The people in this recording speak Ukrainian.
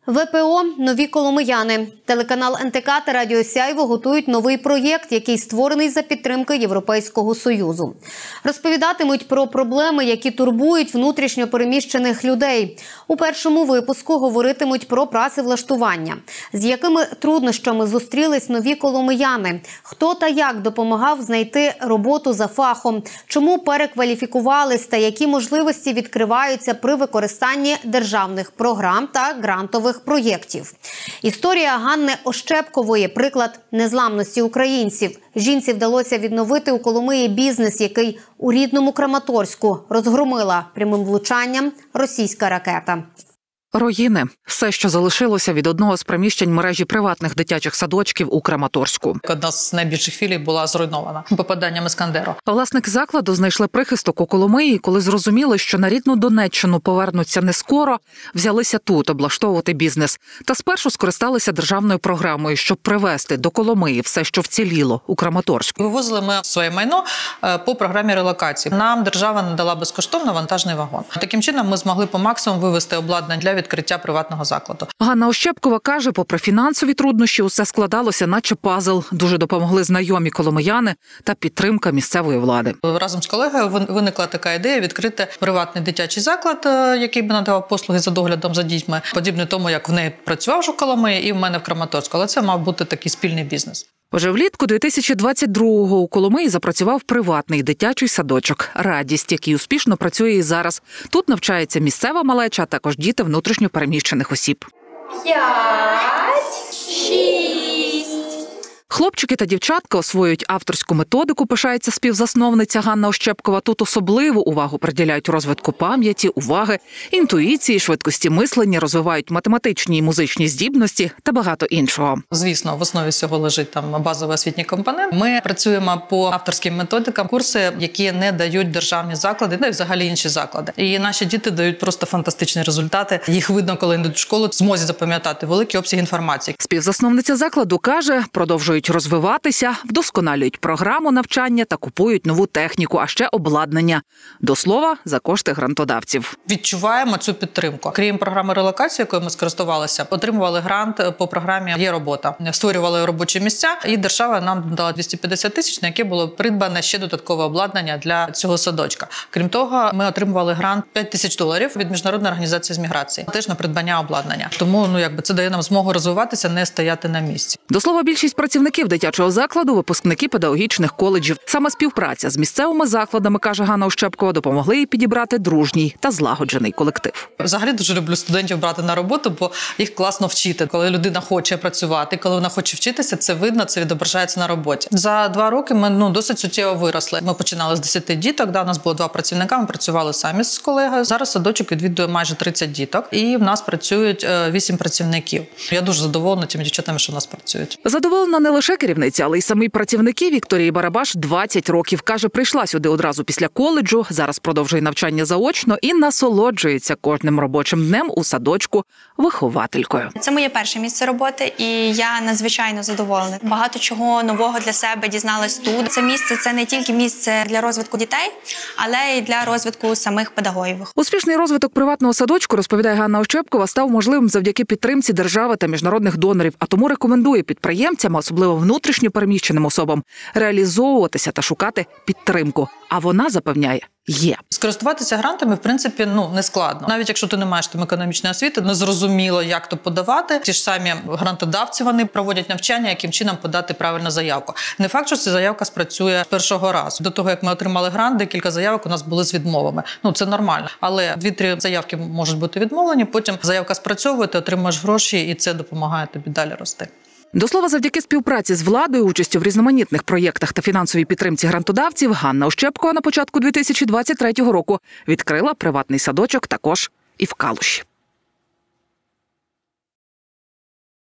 ВПО «Нові коломияни». Телеканал НТК та Радіо Сяйво готують новий проєкт, який створений за підтримки Європейського Союзу. Розповідатимуть про проблеми, які турбують внутрішньо переміщених людей. У першому випуску говоритимуть про працевлаштування. З якими труднощами зустрілись нові коломияни? Хто та як допомагав знайти роботу за фахом? Чому перекваліфікувались та які можливості відкриваються при використанні державних програм та грантових проєктів? Історія Ганни Ощепкової – приклад незламності українців. Жінці вдалося відновити у Коломиї бізнес, який у рідному Краматорську розгромила прямим влучанням російська ракета. Руїни – все, що залишилося від одного з приміщень мережі приватних дитячих садочків у Краматорську. Одна з найбільших філій була зруйнована попаданням Іскандеру. Власники закладу знайшли прихисток у Коломиї, коли зрозуміли, що на рідну Донеччину повернуться не скоро, взялися тут облаштовувати бізнес. Та спершу скористалися державною програмою, щоб привезти до Коломиї все, що вціліло у Краматорську. Вивозили ми своє майно по програмі релокації. Нам держава надала безкоштовно вантажний вагон. Таким чином ми змогли по максимуму вивезти обладнання для відкриття приватного закладу. Ганна Ощепкова каже, попри фінансові труднощі, усе складалося наче пазл. Дуже допомогли знайомі коломияни та підтримка місцевої влади. Разом з колегою виникла така ідея відкрити приватний дитячий заклад, який би надавав послуги за доглядом за дітьми, подібне тому, як в неї працював вже в Коломиї і в мене в Краматорську. Але це мав бути такий спільний бізнес. Вже влітку 2022-го у Коломиї запрацював приватний дитячий садочок «Радість», який успішно працює і зараз. Тут навчається місцева малеча, а також діти внутрішньо переміщених осіб. 5, 6. Хлопчики та дівчатка освоюють авторську методику, пишається співзасновниця Ганна Ощепкова. Тут особливу увагу приділяють розвитку пам'яті, уваги, інтуїції, швидкості мислення, розвивають математичні і музичні здібності та багато іншого. Звісно, в основі всього лежить там базовий освітній компонент. Ми працюємо по авторським методикам, курси, які не дають державні заклади, та й взагалі інші заклади. І наші діти дають просто фантастичні результати. Їх видно, коли йдуть в школу, в змозі запам'ятати великий обсяг інформації. Співзасновниця закладу каже, продовжують розвиватися, вдосконалюють програму навчання та купують нову техніку, а ще обладнання. До слова, за кошти грантодавців. Відчуваємо цю підтримку. Крім програми релокації, якою ми скористувалися, отримували грант по програмі «Є робота». Створювали робочі місця, і держава нам дала 250 тисяч, на яке було придбане ще додаткове обладнання для цього садочка. Крім того, ми отримували грант $5000 від Міжнародної організації з міграції, теж на придбання обладнання. Тому, це дає нам змогу розвиватися, не стояти на місці. До слова, більшість працівників дитячого закладу – випускники педагогічних коледжів. Саме співпраця з місцевими закладами, каже Ганна Ощепкова, допомогли їй підібрати дружній та злагоджений колектив. Взагалі дуже люблю студентів брати на роботу, бо їх класно вчити. Коли людина хоче працювати, коли вона хоче вчитися, це видно, це відображається на роботі. За 2 роки ми досить суттєво виросли. Ми починали з 10 діток, у нас було 2 працівника, ми працювали самі з колегою. Зараз садочок відвідує майже 30 діток, і в нас працюють 8 працівників. Я дуже задоволена тими дівчатами, що в нас працюють. Задоволена не лише керівниця, але й самі працівники. Вікторії Барабаш 20 років. Каже, прийшла сюди одразу після коледжу, зараз продовжує навчання заочно і насолоджується кожним робочим днем у садочку вихователькою. Це моє перше місце роботи, і я надзвичайно задоволена. Багато чого нового для себе дізналась тут. Це місце – це не тільки місце для розвитку дітей, але й для розвитку самих педагогів. Успішний розвиток приватного садочку, розповідає Ганна Ощепкова, став можливим завдяки підтримці держави та міжнародних донорів, а тому рекомендує підприємцям, особливо внутрішньо переміщеним особам, реалізовуватися та шукати підтримку. А вона запевняє, є. Скористуватися грантами, в принципі, не складно. Навіть якщо ти не маєш там економічної освіти, не зрозуміло, як то подавати. Ті ж самі грантодавці, вони проводять навчання, яким чином подати правильну заявку. Не факт, що ця заявка спрацює першого разу. До того, як ми отримали грант, декілька заявок у нас були з відмовами. Це нормально. Але 2-3 заявки можуть бути відмовлені, потім заявка спрацьовує, ти отримуєш гроші, і це допомагає тобі далі рости. До слова, завдяки співпраці з владою, участю в різноманітних проєктах та фінансовій підтримці грантодавців, Ганна Ощепкова на початку 2023 року відкрила приватний садочок також і в Калуші.